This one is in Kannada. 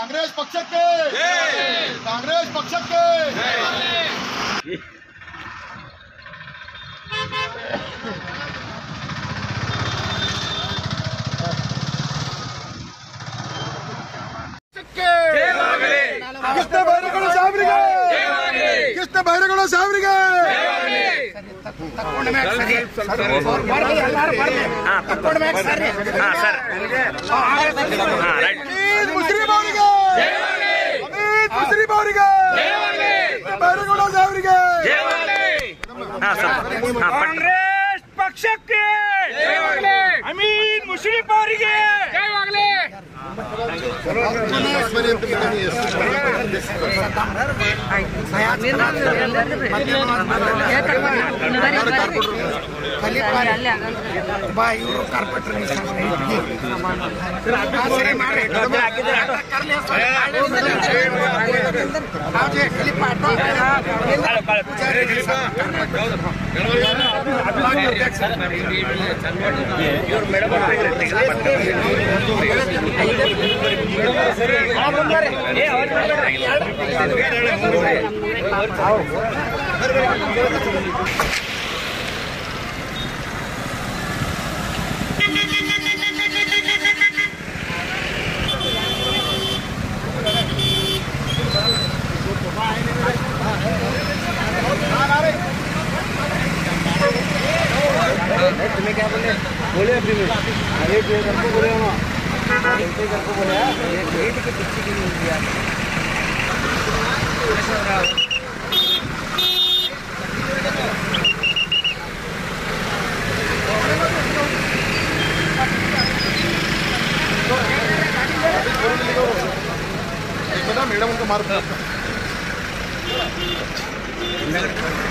ಕಾಂಗ್ರೆಸ್ ಪಕ್ಷಕ್ಕೆ ಕಾಂಗ್ರೆಸ್ ಪಕ್ಷಕ್ಕೆ ಕೃಷ್ಣ ಬೈರೇಗೌಡ ಸಾಹೇಬರಿಗೆ ಕೃಷ್ಣ ಬೈರೇಗೌಡ ಸಾಹೇಬರಿಗೆ ಮುಸ್ಲಿಂ ಅವರಿಗೆ ಮುಸ್ಲಿಂ ಅವರಿಗೆ ಬೈರೇಗೌಡ ಸಾಹೇಬರಿಗೆ ಕಾಂಗ್ರೆಸ್ ಪಕ್ಷಕ್ಕೆ ಅಮೀನ್ ಮುಷರೀಫ್ ಅವರಿಗೆ ಇವರು ಕಾರ್ಪೊರೇಟರ್ तुम्हें क्या बोले बोले अभी में अरे करको बोले हो करको बोले गेट के पीछे की नहीं दिया मैडम उनको मार